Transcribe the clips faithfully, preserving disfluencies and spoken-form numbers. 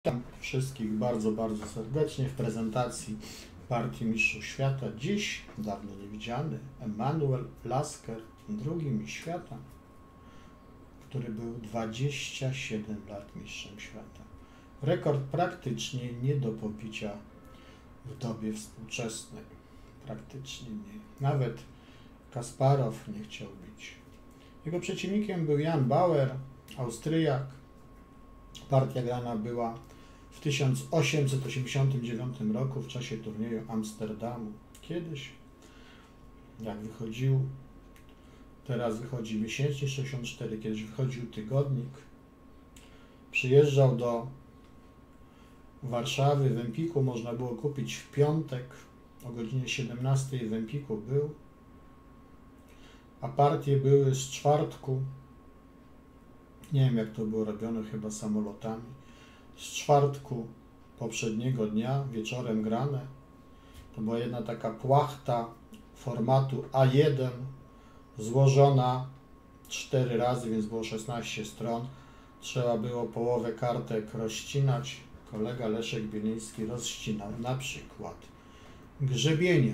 Witam wszystkich bardzo, bardzo serdecznie w prezentacji Partii Mistrzów Świata. Dziś dawno niewidziany Emanuel Lasker, drugi mistrz świata, który był dwadzieścia siedem lat mistrzem świata. Rekord praktycznie nie do pobicia w dobie współczesnej. Praktycznie nie. Nawet Kasparow nie chciał bić. Jego przeciwnikiem był Jan Bauer, Austriak. Partia grana była w tysiąc osiemset osiemdziesiątym dziewiątym roku w czasie turnieju Amsterdamu. Kiedyś, jak wychodził, teraz wychodzi miesięcznik sześćdziesiąt cztery, kiedyś wychodził tygodnik, przyjeżdżał do Warszawy, w Empiku można było kupić w piątek, o godzinie siedemnastej w Empiku był, a partie były z czwartku, nie wiem jak to było robione, chyba samolotami, z czwartku poprzedniego dnia, wieczorem grane. To była jedna taka płachta formatu A jeden, złożona cztery razy, więc było szesnaście stron. Trzeba było połowę kartek rozcinać. Kolega Leszek Bieliński rozcinał na przykład grzebieniem.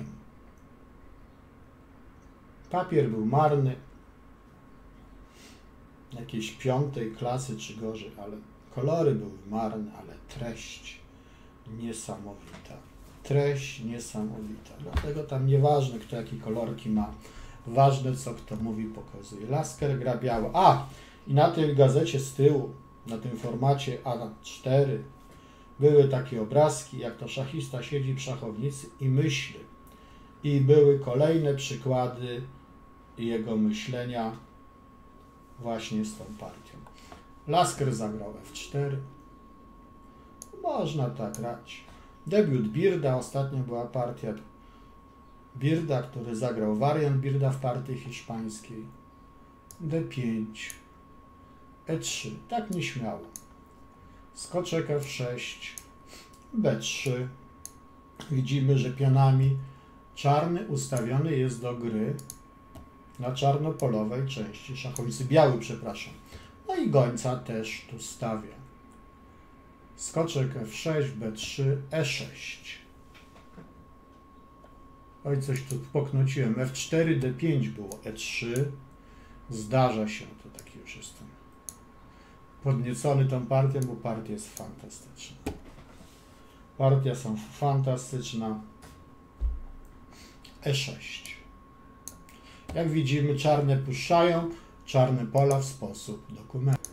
Papier był marny, jakiejś piątej klasy czy gorzej, ale kolory były marne, ale treść niesamowita. Treść niesamowita. Dlatego tam nieważne, kto jakie kolorki ma. Ważne, co kto mówi, pokazuje. Lasker gra biało. A! I na tej gazecie z tyłu, na tym formacie A cztery, były takie obrazki, jak to szachista siedzi w szachownicy i myśli. I były kolejne przykłady jego myślenia właśnie z tą partią. Lasker zagrał F cztery. Można tak grać. Debiut Birda, ostatnio była partia Birda, który zagrał wariant Birda w partii hiszpańskiej. D pięć. E trzy. Tak nieśmiało. Skoczek F sześć. B trzy. Widzimy, że pionami czarny ustawiony jest do gry na czarnopolowej części szachownicy. Biały, przepraszam. No i gońca też tu stawia. Skoczek F sześć, B trzy, E sześć. Oj, coś tu poknociłem. F cztery, D pięć było, E trzy. Zdarza się, to taki już jestem podniecony tą partią, bo partia jest fantastyczna. Partia są fantastyczna. E sześć. Jak widzimy, czarne puszczają czarne pola w sposób dokumentu.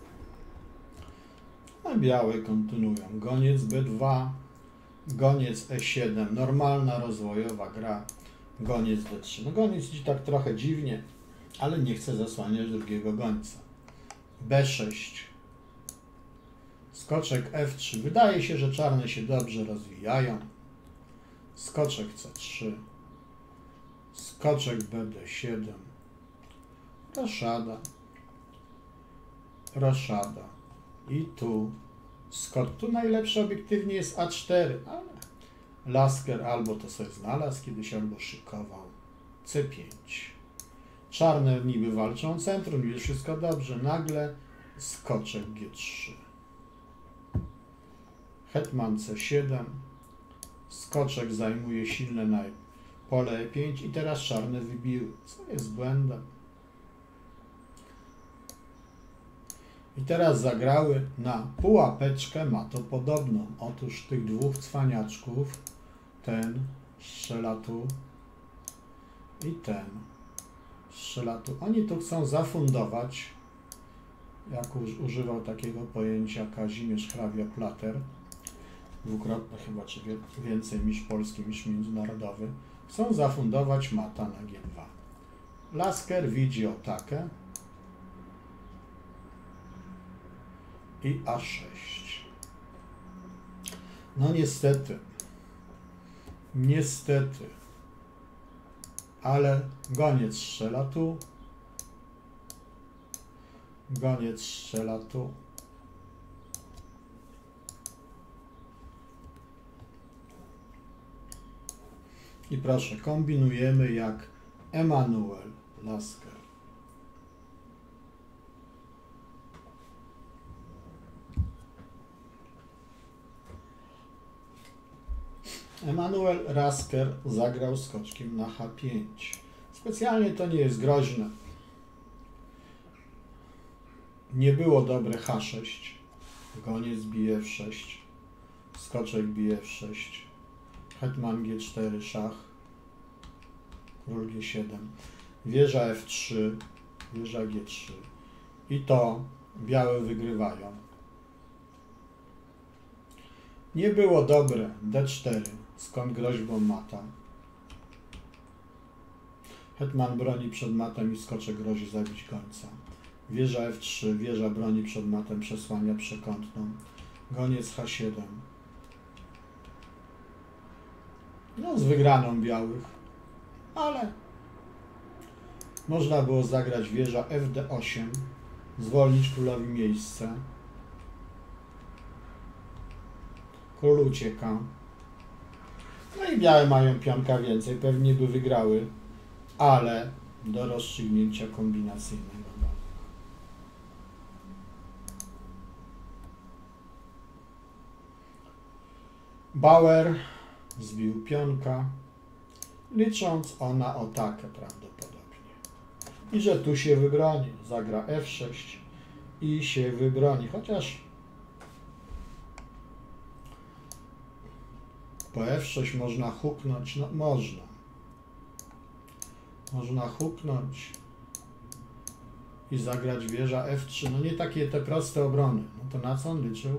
A białe kontynuują. Goniec B dwa, goniec E siedem, normalna rozwojowa gra, goniec D trzy. No goniec idzie tak trochę dziwnie, ale nie chce zasłaniać drugiego gońca. B sześć, skoczek F trzy. Wydaje się, że czarne się dobrze rozwijają. Skoczek C trzy, skoczek B D siedem, roszada, roszada. I tu skok. Tu najlepszy obiektywnie jest A cztery, ale Lasker albo to sobie znalazł kiedyś, albo szykował. C pięć. Czarne niby walczą o centrum, niby wszystko dobrze. Nagle skoczek G trzy. Hetman C siedem. Skoczek zajmuje silne na pole E pięć i teraz czarne wybiły, co jest błędem. I teraz zagrały na pułapeczkę, ma to podobną. Otóż tych dwóch cwaniaczków, ten strzela tu i ten strzela tu. Oni tu chcą zafundować, jak używał takiego pojęcia Kazimierz Hrabia-Plater, dwukrotnie chyba, czy więcej niż polski, niż międzynarodowy, chcą zafundować mata na G dwa. Lasker widzi atakę i A sześć. No niestety, niestety, ale goniec strzela tu, goniec strzela tu. I proszę, kombinujemy jak Emanuel Lasker. Emanuel Lasker zagrał skoczkiem na H pięć. Specjalnie to nie jest groźne. Nie było dobre H sześć. Goniec bije F sześć. Skoczek bije F sześć. Hetman G cztery, szach. Król G siedem. Wieża F trzy. Wieża G trzy. I to białe wygrywają. Nie było dobre D cztery. Skąd groźbą mata. Hetman broni przed matem i skoczek grozi zabić gońca. Wieża F trzy. Wieża broni przed matem, przesłania przekątną. Goniec H siedem. No z wygraną białych. Ale można było zagrać wieża F D osiem. Zwolnić królowi miejsce. Król ucieka. No i białe mają pionka więcej. Pewnie by wygrały. Ale do rozstrzygnięcia kombinacyjnego. Bauer zbił pionka, licząc ona o atakę prawdopodobnie. I że tu się wybroni. Zagra F sześć i się wybroni. Chociaż po F sześć można huknąć. No można. Można huknąć i zagrać wieża F trzy. No nie takie te proste obrony. No to na co on liczył?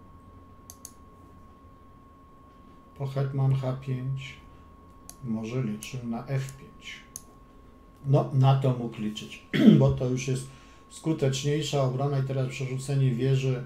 Po hetman H pięć może liczył na F pięć. No, na to mógł liczyć, bo to już jest skuteczniejsza obrona i teraz przerzucenie wieży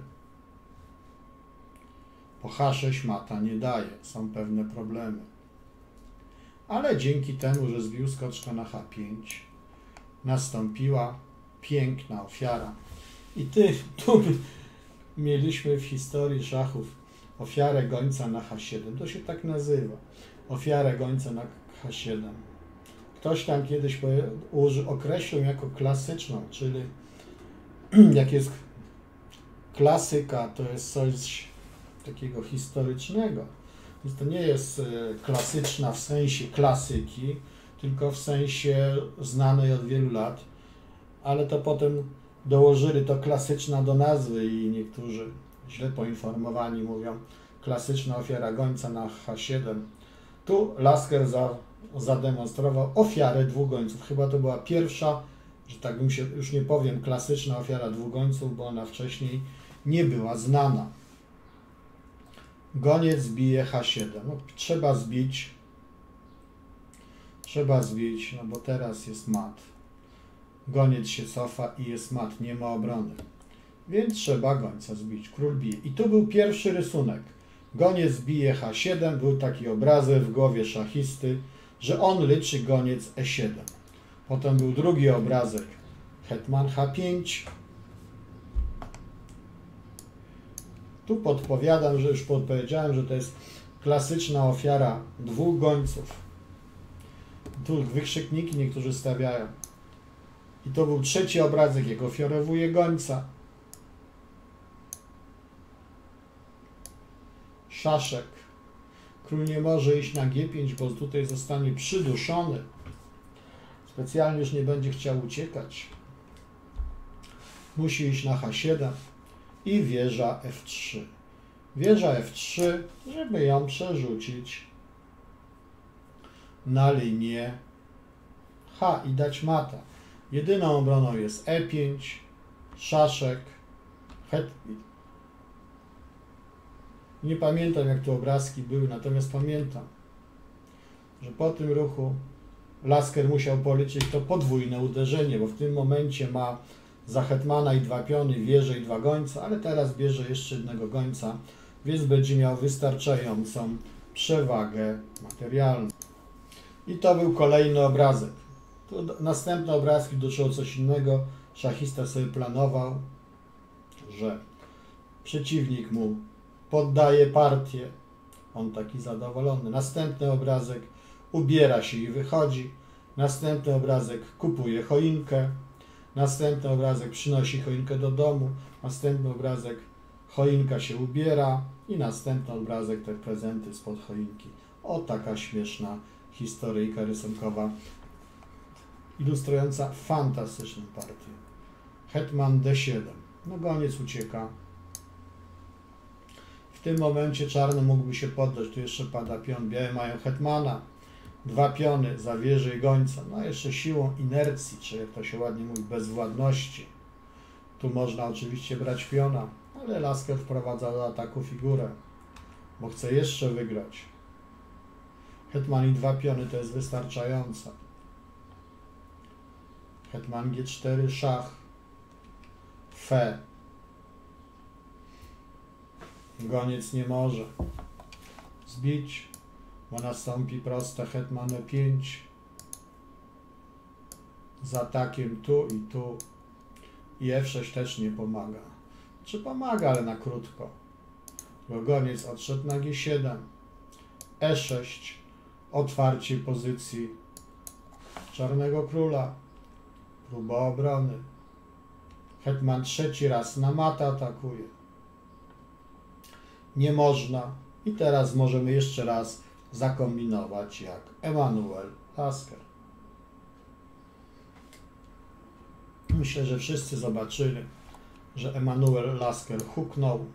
po H sześć mata nie daje. Są pewne problemy. Ale dzięki temu, że zbił skoczka na H pięć, nastąpiła piękna ofiara. I ty, tu mieliśmy w historii szachów ofiarę gońca na H siedem. To się tak nazywa. Ofiarę gońca na H siedem. Ktoś tam kiedyś określił jako klasyczną, czyli jak jest klasyka, to jest coś takiego historycznego. Więc to nie jest klasyczna w sensie klasyki, tylko w sensie znanej od wielu lat, ale to potem dołożyli to klasyczna do nazwy i niektórzy źle poinformowani mówią klasyczna ofiara gońca na H siedem. Tu Lasker za, zademonstrował ofiarę dwóch gońców. Chyba to była pierwsza, że tak bym się, już nie powiem, klasyczna ofiara dwóch gońców, bo ona wcześniej nie była znana. Goniec bije H siedem. No, trzeba zbić. Trzeba zbić, no bo teraz jest mat. Goniec się cofa i jest mat, nie ma obrony. Więc trzeba gońca zbić. Król bije. I tu był pierwszy rysunek. Goniec bije H siedem. Był taki obrazek w głowie szachisty, że on liczy goniec E siedem. Potem był drugi obrazek. Hetman H pięć. Tu podpowiadam, że już podpowiedziałem, że to jest klasyczna ofiara dwóch gońców. Tu wykrzykniki niektórzy stawiają. I to był trzeci obrazek, jak ofiarowuje gońca. Szaszek. Król nie może iść na G pięć, bo tutaj zostanie przyduszony. Specjalnie już nie będzie chciał uciekać. Musi iść na H siedem i wieża F trzy. Wieża F trzy, żeby ją przerzucić na linię H i dać mata. Jedyną obroną jest E pięć, szaszek, het. Nie pamiętam, jak tu obrazki były, natomiast pamiętam, że po tym ruchu Lasker musiał policzyć to podwójne uderzenie, bo w tym momencie ma za hetmana i dwa piony, wieżę i dwa gońce, ale teraz bierze jeszcze jednego gońca, więc będzie miał wystarczającą przewagę materialną. I to był kolejny obrazek. Tu następne obrazki dotyczyło coś innego. Szachista sobie planował, że przeciwnik mu poddaje partię. On taki zadowolony. Następny obrazek ubiera się i wychodzi. Następny obrazek kupuje choinkę. Następny obrazek przynosi choinkę do domu. Następny obrazek choinka się ubiera. I następny obrazek te prezenty spod choinki O, taka śmieszna historyjka rysunkowa, ilustrująca fantastyczną partię. Hetman D siedem. No goniec ucieka. W tym momencie czarny mógłby się poddać. Tu jeszcze pada pion. Białe mają hetmana. Dwa piony, zawieży i gońca. No jeszcze siłą inercji, czy jak to się ładnie mówi, bezwładności. Tu można oczywiście brać piona, ale Lasker wprowadza do ataku figurę, bo chce jeszcze wygrać. Hetman i dwa piony to jest wystarczające. Hetman G cztery, szach, fe. Goniec nie może zbić, bo nastąpi proste hetman E pięć z atakiem tu i tu. I F sześć też nie pomaga. Czy pomaga, ale na krótko. Bo goniec odszedł na G siedem. E sześć. Otwarcie pozycji czarnego króla. Próba obrony. Hetman trzeci raz na matę atakuje. Nie można. I teraz możemy jeszcze raz zakombinować jak Emanuel Lasker. Myślę, że wszyscy zobaczyli, że Emanuel Lasker huknął.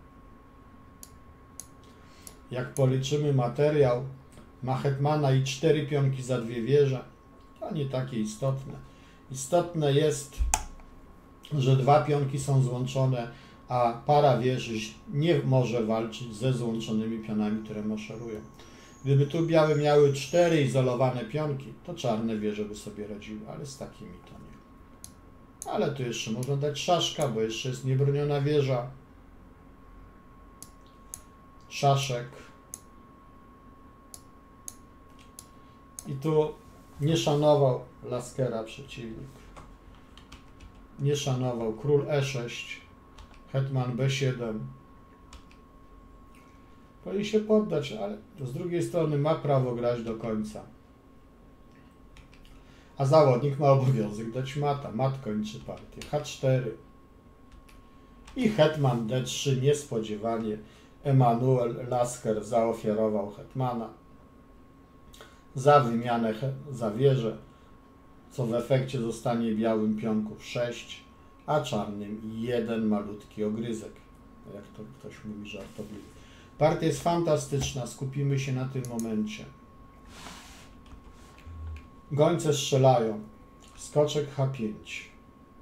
Jak policzymy materiał, ma hetmana i cztery pionki za dwie wieże. To nie takie istotne. Istotne jest, że dwa pionki są złączone, a para wieży nie może walczyć ze złączonymi pionami, które maszerują. Gdyby tu białe miały cztery izolowane pionki, to czarne wieże by sobie radziły, ale z takimi to nie. Ale tu jeszcze można dać szaszka, bo jeszcze jest niebroniona wieża. Szaszek. I tu nie szanował Laskera przeciwnik. Nie szanował. Król E sześć. Hetman B siedem. Powinien się poddać, ale z drugiej strony ma prawo grać do końca. A zawodnik ma obowiązek dać mata. Mat kończy partię. H cztery. I hetman D trzy. Niespodziewanie Emanuel Lasker zaofiarował hetmana za wymianę za wieżę, co w efekcie zostanie białym pionków sześć, a czarnym jeden malutki ogryzek. Jak to ktoś mówi żartobliwie. Partia jest fantastyczna. Skupimy się na tym momencie. Gońce strzelają. Skoczek H pięć.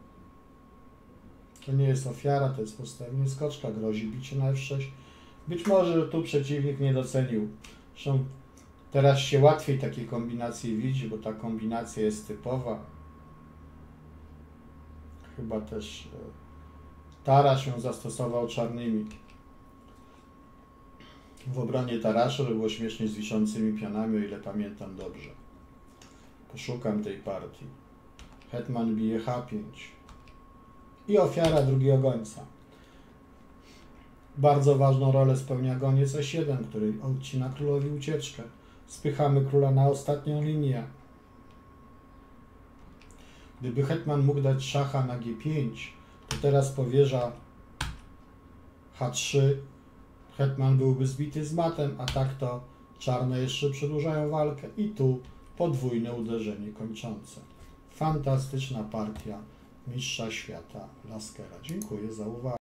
To nie jest ofiara, to jest postawienie skoczka. Grozi bicie na F sześć. Być może tu przeciwnik nie docenił. Zresztą teraz się łatwiej takie kombinacje widzi, bo ta kombinacja jest typowa. Chyba też tarasz ją zastosował czarnymi. W obronie tarasza to było śmiesznie z wiszącymi pionami, o ile pamiętam dobrze. Poszukam tej partii. Hetman bije H pięć. I ofiara drugiego gońca. Bardzo ważną rolę spełnia goniec E siedem, który odcina królowi ucieczkę. Spychamy króla na ostatnią linię. Gdyby hetman mógł dać szacha na G pięć, to teraz powierza H trzy. Hetman byłby zbity z matem, a tak to czarne jeszcze przedłużają walkę. I tu podwójne uderzenie kończące. Fantastyczna partia mistrza świata Laskera. Dziękuję za uwagę.